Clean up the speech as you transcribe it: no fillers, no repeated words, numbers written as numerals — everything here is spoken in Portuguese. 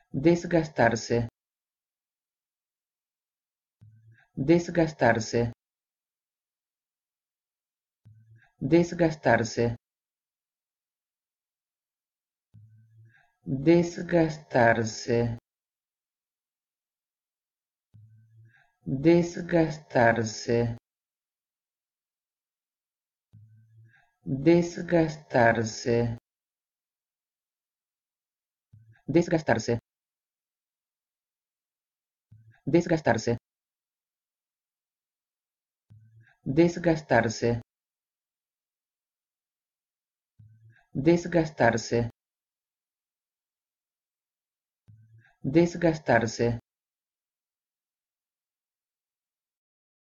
desgastar-se, desgastar-se, desgastar-se, desgastar-se, desgastar-se, desgastar-se, desgastar-se, desgastar-se, desgastar-se, desgastar-se, desgastar-se,